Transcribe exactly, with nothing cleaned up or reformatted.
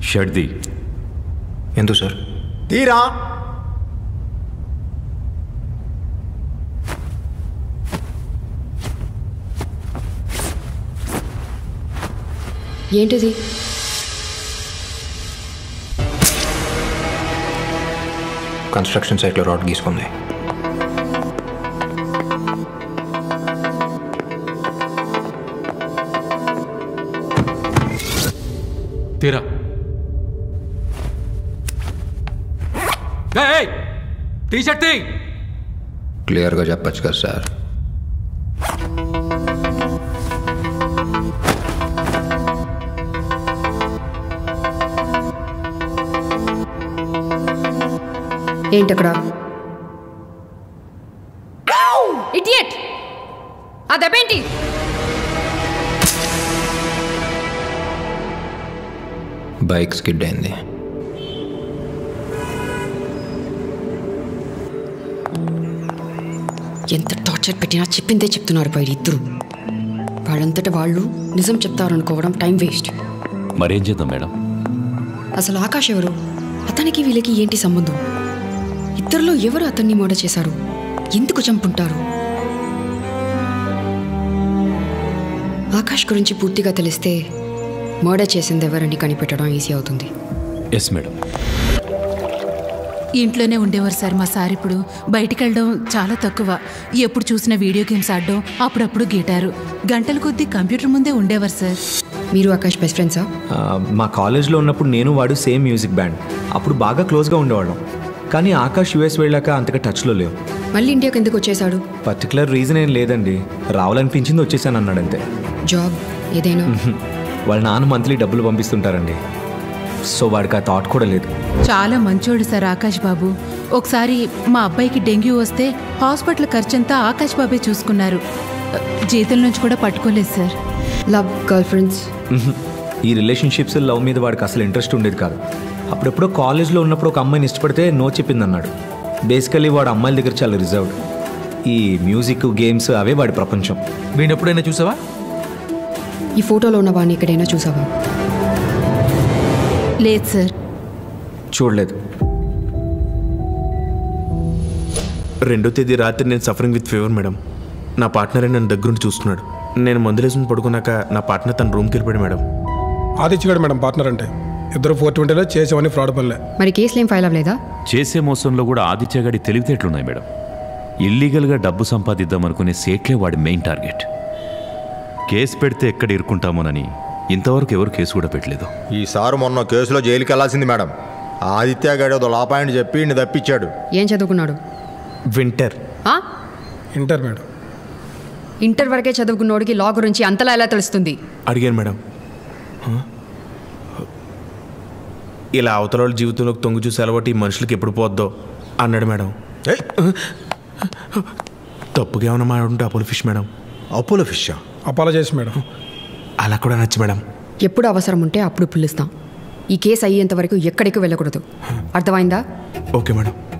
షడ్ది ఎందుకు సార్? తీరా ఏంటిది? కన్స్ట్రక్షన్ సైట్లో రాడ్ గీసుకుంది. తీరా టీషర్ట్ తీ. క్లియర్గా చెప్పచ్చు కదా సార్. ఏంటక్కడ? ఇడియట్! ఆ దెబ్బేంటి? బైక్ స్కిడ్ అయింది. ఎంత టార్చర్ పెట్టినా చెప్పిందే చెప్తున్నారు పై ఇద్దరు. వాళ్ళంతటా వాళ్ళు నిజం చెప్తారనుకోవడం టైం వేస్ట్. మరేం చేద్దాం మేడం? అసలు ఆకాష్ ఎవరు? అతనికి వీళ్ళకి ఏంటి సంబంధం? ఇద్దరిలో ఎవరు అతన్ని మర్డర్ చేశారు? ఎందుకు చంపుంటారు? ఆకాష్ గురించి పూర్తిగా తెలిస్తే మర్డర్ చేసింది ఎవరని కనిపెట్టడం ఈజీ అవుతుంది. Yes madam. ఇంట్లోనే ఉండేవారు సార్ మా సార్. ఇప్పుడు బయటికి వెళ్ళడం చాలా తక్కువ. ఎప్పుడు చూసిన వీడియో గేమ్స్ ఆడడం, అప్పుడప్పుడు గిటారు. గంటల కొద్దీ కంప్యూటర్ ముందే ఉండేవారు సార్. మీరు ఆకాష్ బెస్ట్ ఫ్రెండ్సా? మా కాలేజ్లో ఉన్నప్పుడు నేను వాడు సేమ్ మ్యూజిక్ బ్యాండ్. అప్పుడు బాగా క్లోజ్గా ఉండేవాళ్ళం. కానీ ఆకాష్ యూఎస్ వెళ్ళాక అంతగా టచ్లో లేవు. మళ్ళీ ఇండియాకి ఎందుకు వచ్చేసాడు? పర్టికులర్ రీజన్ ఏం లేదండి, రావాలనిపించింది వచ్చేసాను అన్నాడు అంతే. జాబ్ ఏదైనా? వాళ్ళ నాన్న మంత్లీ డబ్బులు పంపిస్తుంటారండి, సో వాడికి ఆ థాట్ కూడా లేదు. చాలా మంచోడు సార్ ఆకాష్ బాబు. ఒకసారి మా అబ్బాయికి డెంగ్యూ వస్తే హాస్పిటల్ ఖర్చంతా ఆకాష్ బాబే చూసుకున్నారు. జీతం నుంచి కూడా పట్టుకోలేదు సార్. Love, girl friends? ఈ రిలేషన్షిప్స్, లవ్ మీద వాడికి అసలు ఇంట్రెస్ట్ ఉండేది కాదు. అప్పుడెప్పుడో కాలేజ్లో ఉన్నప్పుడు ఒక అమ్మాయిని ఇష్టపడితే నో చెప్పింది అన్నాడు. బేసికలీ వాడు అమ్మాయిల దగ్గర చాలా రిజర్వ్డ్. ఈ మ్యూజిక్, గేమ్స్ అవే వాడి ప్రపంచం. వీడిని ఎప్పుడైనా చూసావా? ఈ ఫోటోలో ఉన్న వాడిని ఎక్కడైనా చూసావా? లేదు సార్. చూడలేదు. రెండో తేదీ రాత్రి నేను సఫరింగ్ విత్ ఫీవర్ మేడం. నా పార్ట్నరే నన్ను దగ్గరుండి చూస్తున్నాడు. నేను మందులేసుకుని పడుకున్నాక నా పార్ట్నర్ తన రూమ్కి వెళ్ళిపోయాడు మేడం. ఆదిత్యగాడు మేడం పార్ట్నర్ అంటే. ఇద్దరు ఫోర్ ట్వంటీలో చేసేవని ఫ్రాడ్ పనులే. మరి కేసులు ఏం ఫైల్ అవ్వలేదా? చేసే మోసంలో కూడా ఆదిత్యగాడి తెలివితేటలున్నాయి మేడం. ఇల్లీగల్గా డబ్బు సంపాదిద్దామనుకునే సేట్లే వాడి మెయిన్ టార్గెట్. కేసు పెడితే ఎక్కడ ఇరుక్కుంటామోనని ఇంతవరకు ఎవరు కేసు కూడా పెట్టలేదు. ఈసారి మొన్న కేసులో జైలుకి వెళ్ళాల్సింది మేడం. ఆదిత్య గారు లాపాయింట్ చెప్పి ఇన్ని తప్పించాడు. ఏం చదువుకున్నాడు? వింటర్. Inter madam. ఇంటర్ వరకే చదువుకున్నోడికి లా గురించి అంతలా ఎలా తెలుస్తుంది? అడిగాను మేడం. ఇలా అవతల వాళ్ళ జీవితంలోకి తొంగి చూసి అలవాటు ఈ మనుషులకి ఎప్పుడు పోద్దో అన్నాడు మేడం. తప్పుగా ఏమన్నా మాట్లాడుంటే Apollo fish madam. Apollo fish? Apologise madam. అలా కూడా నచ్చి మేడం. ఎప్పుడు అవసరం ఉంటే అప్పుడు పిలుస్తాం. ఈ కేసు అయ్యేంత వరకు ఎక్కడికి వెళ్ళకూడదు. అర్థమైందా? Okay madam.